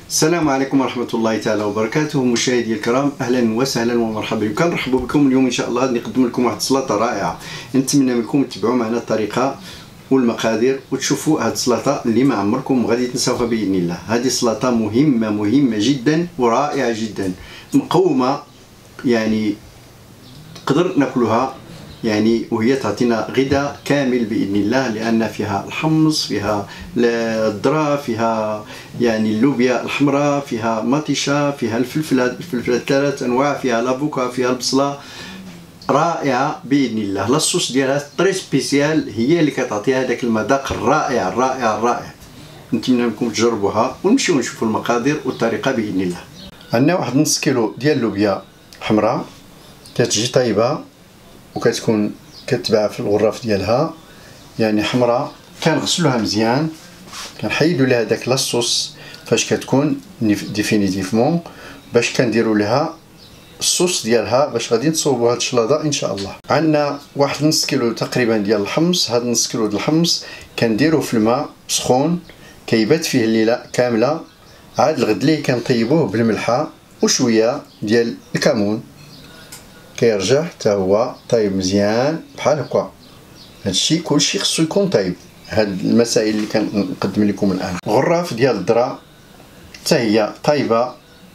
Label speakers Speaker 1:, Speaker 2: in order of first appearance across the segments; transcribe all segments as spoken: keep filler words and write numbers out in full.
Speaker 1: السلام عليكم ورحمة الله تعالى وبركاته. مشاهدي الكرام، أهلا وسهلا ومرحبا بكم. نرحب بكم اليوم إن شاء الله نقدم لكم واحد السلطة رائعة. نتمنى منكم تتبعوا معنا الطريقة والمقادير وتشوفوا هذه السلطة اللي ما عمركم غادي تنساوها بإذن الله. هذه السلطة مهمة مهمة جدا ورائعة جدا، مقومة يعني نقدر ناكلها يعني وهي تعطينا غذاء كامل باذن الله، لان فيها الحمص، فيها الذره، فيها يعني اللوبيا الحمراء، فيها مطيشه، فيها الفلفل، الفلفل ثلاث انواع، فيها لافوكا، فيها البصله. رائعه باذن الله. لاصوص ديالها طري سبيسيال هي اللي كتعطي هذاك المذاق الرائع الرائع الرائع. نتمنى منكم تجربوها ونمشيو نشوفوا المقادير والطريقه باذن الله. عندنا واحد نص كيلو ديال اللوبيا حمراء كتجي طايبه وكتكون كتباع في الغراف ديالها، يعني حمراء. كنغسلوها مزيان، كنحيدوا لها داك لاصوص فاش كتكون ديفينيتيفمون، باش كنديروا لها الصوص ديالها باش غادي نصوبوا هاد الشلاضه ان شاء الله. عندنا واحد نص كيلو تقريبا ديال الحمص. هاد نص كيلو ديال الحمص كنديروه في الماء سخون كيبات فيه الليله كامله. عاد الغد ليه كنطيبوه بالملحه وشويه ديال الكمون، كيرجع حتى هو طايب مزيان بحال هكا. هادشي كلشي خصو يكون طايب. هاد المسائل اللي كنقدم لكم الان. غراف ديال الذره حتى هي طايبه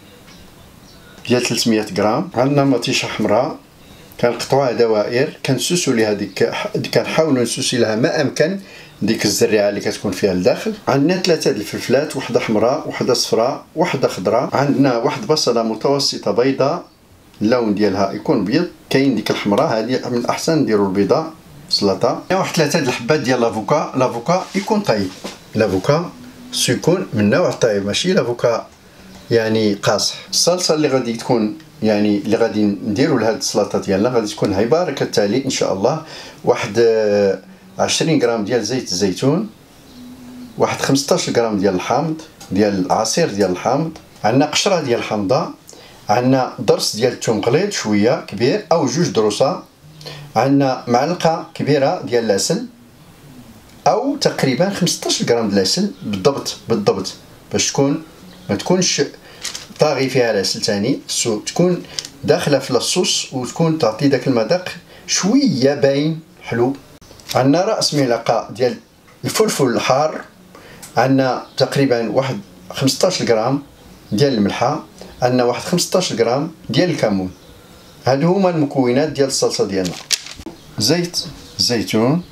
Speaker 1: ديال ثلاثمية غرام. عندنا مطيشه حمراء كنقطعوها دوائر، كنسوسو ليها ديك، كنحاولوا نسوسي لها ما امكن ديك الزريعه اللي كتكون فيها الداخل. عندنا ثلاثه د الفلفلات، وحده حمراء وحده صفراء وحده خضراء. عندنا واحد بصله متوسطه بيضاء، اللون ديالها يكون بيض. كاين ديك الحمراء هذه من الاحسن نديروا البيضاء سلطه. واحد ثلاثه د الحبات ديال لافوكا. لافوكا يكون طايب، لافوكا سو يكون من نوع طايب ماشي لافوكا يعني قاصح. الصلصه اللي غادي تكون يعني اللي غادي نديروا لهاد السلطه ديالنا غادي تكون هايبه كالتالي ان شاء الله. واحد عشرين غرام ديال زيت الزيتون، واحد خمسطاش غرام ديال الحامض، ديال عصير ديال الحامض. عندنا قشره ديال الحامضه. عندنا ضرس ديال الثوم قليل شويه كبير او جوج دروسه. عندنا معلقه كبيره ديال العسل او تقريبا خمسطاش غرام ديال العسل بالضبط بالضبط، باش تكون ما تكونش طاغي فيها العسل ثاني، خصو تكون داخله في الصوص وتكون تعطي داك المذاق شويه باين حلو. عندنا راس ملعقه ديال الفلفل الحار. عندنا تقريبا واحد خمسطاش غرام ديال الملحه. عندنا واحد خمسطاش غرام ديال الكمون. هادو هما المكونات ديال الصلصه ديالنا. زيت الزيتون،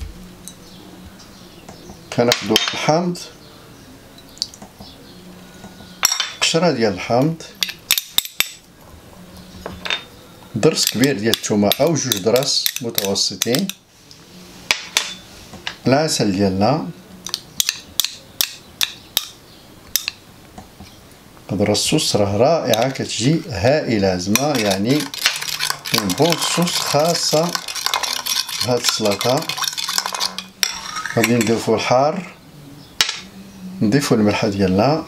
Speaker 1: كناخدو الحامض، قشره ديال الحامض، ضرس كبير ديال الثومه او جوج ضراس متوسطين، العسل ديالنا، قدر الصوص راه رائعه كتجي هائله زعما يعني اون بون صوص خاصه بهاد السلطه. غادي نضيفو الحار، نضيفو الملحه ديالنا،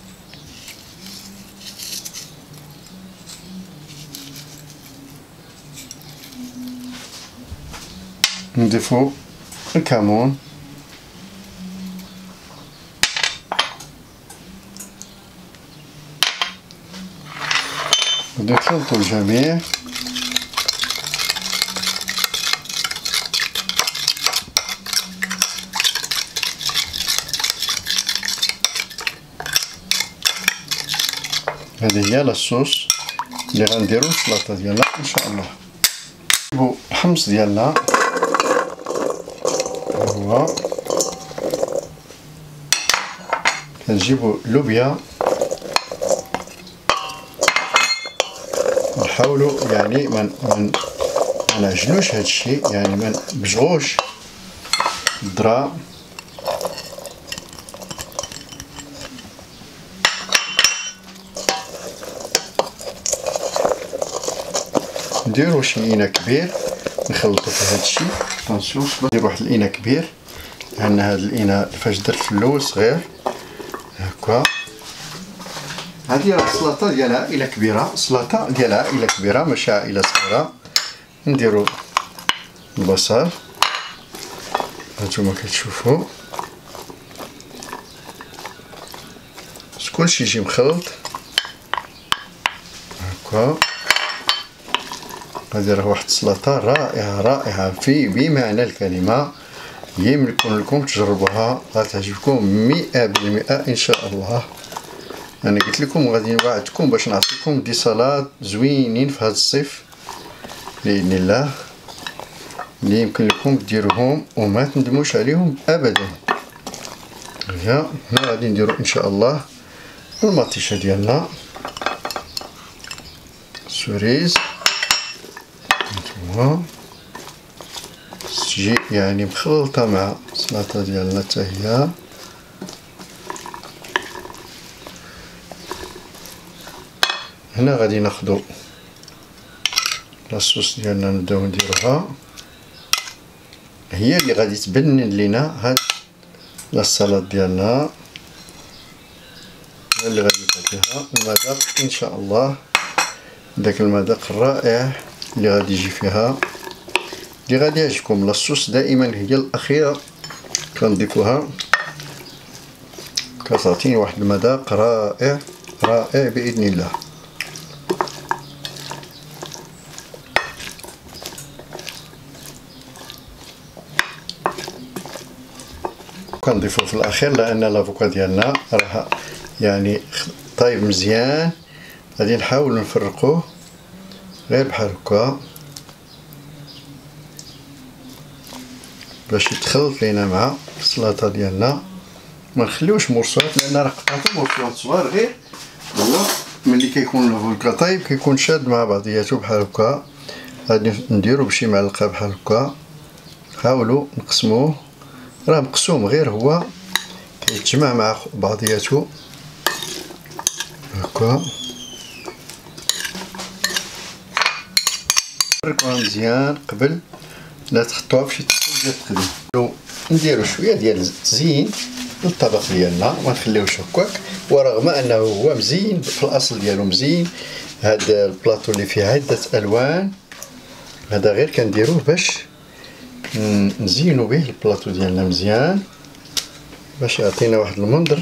Speaker 1: نضيفو الكمون، غادي نخلطو الجميع. هذه هي لاصوص اللي غنديرو السلطه ديالنا ان شاء الله. نجيبو الحمص ديالنا، هو كنجيبو اللوبيا، نحاولوا يعني ما من نعجلوش هادشي، يعني ما نبجغوش الذرة. نديرو شي اناء كبير نخلطو في هادشي. طونسيون، ندير واحد الاناء كبير. عندنا هاد الاناء فاش درت في الاول صغير هكا. هذه راه السلطه ديال عائله كبيره، سلطه ديال عائله كبيره ماشي عائله صغيره. نديرو البصل هانتوما كتشوفوا كلشي يجي مخلط هكا. غادي راه واحد السلطه رائعه رائعه في بمعنى الكلمه، يمكن لكم تجربوها غتعجبكم مئة بالمئة ان شاء الله. انا قلت لكم غادي نوعدكم باش نعطيكم دي سلطات زوينين في هذا الصيف باذن الله، اللي يمكن لكم ديروهم وما تندموش عليهم ابدا. هنا غادي نديرو ان شاء الله المطيشه ديالنا سوريز، نتوما تجي يعني مخلطه مع السلطه ديالنا حتى هي. هنا غادي ناخدو لاصوص ديالنا نبداو نديروها، هي اللي غادي تبنن لينا هاد السلطه ديالنا، اللي غادي تعطيها المذاق ان شاء الله، داك المذاق الرائع اللي غادي يجي فيها، اللي غادي يعجبكم. لاصوص دائما هي الاخيره كنضيفوها، كتعطيني واحد المذاق رائع رائع باذن الله. كنضيفو في الاخير لان لافوكا ديالنا راه يعني طايب مزيان. غادي نحاول نفرقوه غير بحال هكا باش يتخلط لينا مع السلطه ديالنا، ما نخليوش مرصوات لان راه قطعتو مرصوات صغار غير هو ملي كيكون الفولكا طايب كيكون شاد مع بعضياتو بحال هكا. غادي نديرو بشي معلقه بحال هكا، حاولوا نقسموه، راه مقسوم غير هو كيتجمع مع بعضياتو هكا. فركوها مزيان قبل لا تحطوها فشي طاسه ديال التقديم. نديرو شويه ديال التزيين للطبق ديالنا، ما نخليوش هكاك، ورغم انه هو مزين في الاصل ديالو مزين. هاد البلاطو اللي فيه عده الوان هذا غير كنديروه باش نزينو به البلاطو ديالنا مزيان، باش يعطينا واحد المنظر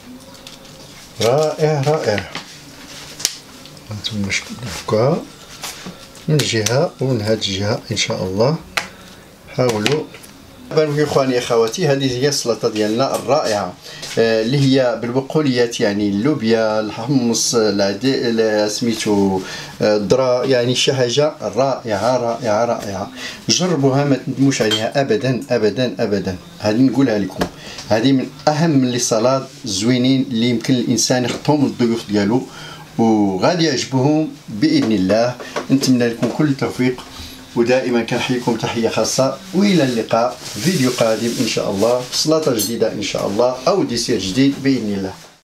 Speaker 1: رائع رائع. هانتوما هكا من جهه ومن هاد الجهه ان شاء الله. حاولوا. مرحبا بكم اخواني اخواتي، هذه هي السلطه ديالنا الرائعه اللي هي بالبقوليات، يعني اللوبيا، الحمص، سميتو الذره، يعني شي حاجه رائعه رائعه رائعه. جربوها ما تندموش عليها ابدا ابدا ابدا. هذه نقولها لكم، هذه من اهم لي صالات زوينين اللي يمكن الانسان يحطهم للضيوف ديالو وغادي يعجبهم باذن الله. نتمنى لكم كل التوفيق، ودائما كنحييكم تحيه خاصه، والى اللقاء في فيديو قادم ان شاء الله، سلطه جديده ان شاء الله او ديسير جديد باذن الله.